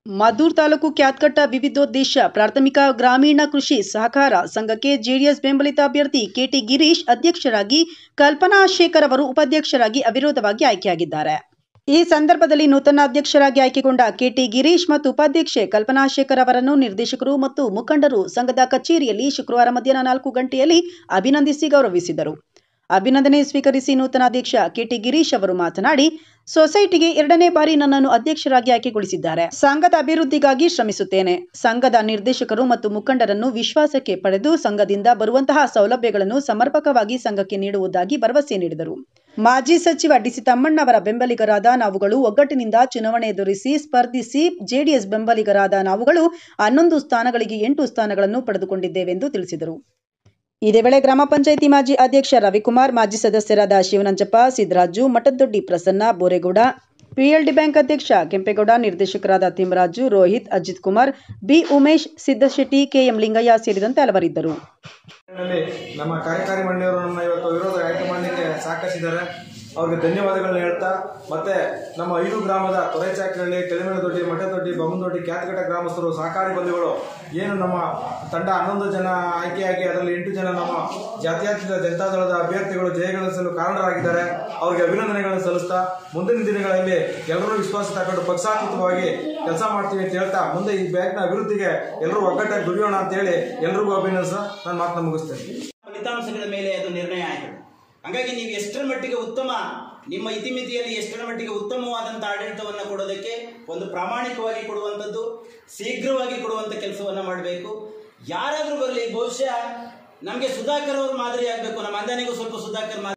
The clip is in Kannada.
ಮದ್ದೂರು ತಾಲೂಕು ಕ್ಯಾತ್ಕಟ್ಟ ವಿವಿಧೋದ್ದೇಶ ಪ್ರಾಥಮಿಕ ಗ್ರಾಮೀಣ ಕೃಷಿ ಸಹಕಾರ ಸಂಘಕ್ಕೆ ಜೆಡಿಎಸ್ ಬೆಂಬಲಿತ ಅಭ್ಯರ್ಥಿ ಕೆಟಿ ಗಿರೀಶ್ ಅಧ್ಯಕ್ಷರಾಗಿ, ಕಲ್ಪನಾ ಶೇಖರ್ ಅವರು ಉಪಾಧ್ಯಕ್ಷರಾಗಿ ಅವಿರೋಧವಾಗಿ ಆಯ್ಕೆಯಾಗಿದ್ದಾರೆ. ಈ ಸಂದರ್ಭದಲ್ಲಿ ನೂತನ ಅಧ್ಯಕ್ಷರಾಗಿ ಆಯ್ಕೆಗೊಂಡ ಕೆಟಿ ಗಿರೀಶ್ ಮತ್ತು ಉಪಾಧ್ಯಕ್ಷೆ ಕಲ್ಪನಾ ಶೇಖರ್ ಅವರನ್ನು ನಿರ್ದೇಶಕರು ಮತ್ತು ಮುಖಂಡರು ಸಂಘದ ಕಚೇರಿಯಲ್ಲಿ ಶುಕ್ರವಾರ ಮಧ್ಯಾಹ್ನ 4 ಗಂಟೆಯಲ್ಲಿ ಅಭಿನಂದಿಸಿ ಗೌರವಿಸಿದರು. ಅಭಿನಂದನೆ ಸ್ವೀಕರಿಸಿ ನೂತನ ಅಧ್ಯಕ್ಷ ಕೆಟಿ ಗಿರೀಶ್ ಅವರು ಮಾತನಾಡಿ, ಸೊಸೈಟಿಗೆ 2ನೇ ಬಾರಿ ನನ್ನನ್ನು ಅಧ್ಯಕ್ಷರಾಗಿ ಆಯ್ಕೆಗೊಳಿಸಿದ್ದಾರೆ. ಸಂಘದ ಅಭಿವೃದ್ಧಿಗಾಗಿ ಶ್ರಮಿಸುತ್ತೇನೆ. ಸಂಘದ ನಿರ್ದೇಶಕರು ಮತ್ತು ಮುಖಂಡರನ್ನು ವಿಶ್ವಾಸಕ್ಕೆ ಪಡೆದು ಸಂಘದಿಂದ ಬರುವಂತಹ ಸೌಲಭ್ಯಗಳನ್ನು ಸಮರ್ಪಕವಾಗಿ ಸಂಘಕ್ಕೆ ನೀಡುವುದಾಗಿ ಭರವಸೆ ನೀಡಿದರು. ಮಾಜಿ ಸಚಿವ ಡಿಸಿ ತಮ್ಮಣ್ಣ ಅವರ ಬೆಂಬಲಿಗರಾದ ನಾವುಗಳು ಒಗ್ಗಟ್ಟಿನಿಂದ ಚುನಾವಣೆ ಎದುರಿಸಿ ಸ್ಪರ್ಧಿಸಿ ಜೆಡಿಎಸ್ ಬೆಂಬಲಿಗರಾದ ನಾವುಗಳು 11 ಸ್ಥಾನಗಳಿಗೆ 8 ಸ್ಥಾನಗಳನ್ನು ಪಡೆದುಕೊಂಡಿದ್ದೇವೆಂದು ತಿಳಿಸಿದರು. ಇದೇ ವೇಳೆ ಗ್ರಾಮ ಪಂಚಾಯಿತಿ ಮಾಜಿ ಅಧ್ಯಕ್ಷ ರವಿಕುಮಾರ್, ಮಾಜಿ ಸದಸ್ಯರಾದ ಶಿವನಂಜಪ್ಪ, ಸಿದ್ದರಾಜು, ಮಠದೊಡ್ಡಿ ಪ್ರಸನ್ನ, ಬೋರೇಗೌಡ, ಪಿಎಲ್ಡಿ ಬ್ಯಾಂಕ್ ಅಧ್ಯಕ್ಷ ಕೆಂಪೇಗೌಡ, ನಿರ್ದೇಶಕರಾದ ತಿಮ್ಮರಾಜು, ರೋಹಿತ್, ಅಜಿತ್ ಕುಮಾರ್, ಬಿ ಉಮೇಶ್, ಸಿದ್ದಶೆಟ್ಟಿ, ಕೆಎಂ ಲಿಂಗಯ್ಯ ಸೇರಿದಂತೆ ಹಲವರಿದ್ದರು. ನಮ್ಮ ಕಾರ್ಯಕಾರಿ ಮಂಡಳಿಯವರು ನಮ್ಮ ಇವತ್ತು ವಿರೋಧ ಆಯ್ಕೆ ಮಾಡಲಿಕ್ಕೆ ಸಹಕರಿಸಿದ್ದಾರೆ. ಅವ್ರಿಗೆ ಧನ್ಯವಾದಗಳನ್ನ ಹೇಳ್ತಾ, ಮತ್ತೆ ನಮ್ಮ 5 ಗ್ರಾಮದ ತೊರೆಚಾಕರಹಳ್ಳಿ, ಕೆಳಮೇಲದೊಡ್ಡಿ, ಮಠದೊಡ್ಡಿ, ಬೊಮ್ಮನದೊಡ್ಡಿ, ಕ್ಯಾತ್ಕಟ್ಟ ಗ್ರಾಮಸ್ಥರು, ಸಹಕಾರಿ ಬಂಧುಗಳು ಏನು ನಮ್ಮ ತಂಡ 11 ಜನ ಆಯ್ಕೆಯಾಗಿ ಅದರಲ್ಲಿ 8 ಜನ ನಮ್ಮ ಜಾತ್ಯತೀತ ಜನತಾದಳದ ಅಭ್ಯರ್ಥಿಗಳು ಜಯಗಳಿಸಲು ಕಾರಣರಾಗಿದ್ದಾರೆ. ಅವರಿಗೆ ಅಭಿನಂದನೆಗಳನ್ನು ಸಲ್ಲಿಸ್ತಾ, ಮುಂದಿನ ದಿನಗಳಲ್ಲಿ ಎಲ್ಲರೂ ವಿಶ್ವಾಸ ತಗೊಂಡು ಪಕ್ಷಾತೀತವಾಗಿ ಕೆಲಸ ಮಾಡ್ತೀವಿ ಅಂತ ಹೇಳ್ತಾ, ಮುಂದೆ ಈ ಬ್ಯಾಂಕ್ನ ಅಭಿವೃದ್ಧಿಗೆ ಎಲ್ಲರೂ ಒಗ್ಗಟ್ಟಾಗಿ ದುಡಿಯೋಣ ಅಂತ ಹೇಳಿ ಎಲ್ಲರಿಗೂ ಅಭಿನಂದಿಸ ನಾನು ಮಾತನ್ನು ಮುಗಿಸ್ತೇನೆ. ಫಲಿತಾಂಶಗಳ ಮೇಲೆ ಅದು ನಿರ್ಣಯ ಆಯಿತು. ಹಾಗಾಗಿ ನೀವು ಎಷ್ಟರ ಮಟ್ಟಿಗೆ ಉತ್ತಮ, ನಿಮ್ಮ ಇತಿಮಿತಿಯಲ್ಲಿ ಎಷ್ಟರ ಮಟ್ಟಿಗೆ ಉತ್ತಮವಾದಂಥ ಆಡಳಿತವನ್ನು ಕೊಡೋದಕ್ಕೆ ಒಂದು ಪ್ರಾಮಾಣಿಕವಾಗಿ ಕೊಡುವಂಥದ್ದು, ಶೀಘ್ರವಾಗಿ ಕೊಡುವಂಥ ಕೆಲಸವನ್ನು ಮಾಡಬೇಕು. ಯಾರಾದರೂ ಬರಲಿ, ಬಹುಶಃ ನಮಗೆ ಸುಧಾಕರ್ ಅವರು ಮಾದರಿ ಆಗಬೇಕು. ನಮ್ಮ ಅಂದಾನಿಗೂ ಸ್ವಲ್ಪ ಸುಧಾಕರ್